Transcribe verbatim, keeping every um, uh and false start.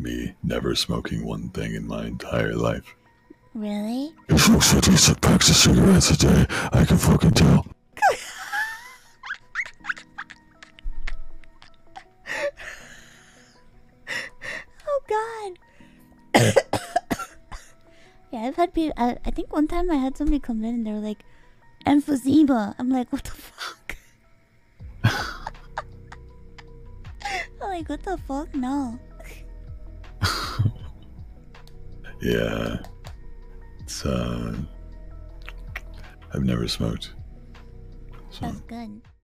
me never smoking one thing in my entire life. Really? He smokes at least packs of cigarettes a day. I can fucking tell. Oh God. Yeah, I've had people. I, I think one time I had somebody come in and they were like, "Emphysema." I'm like, what the fuck? I'm like, what the fuck? No. Yeah. It's, uh. I've never smoked. So. That's good.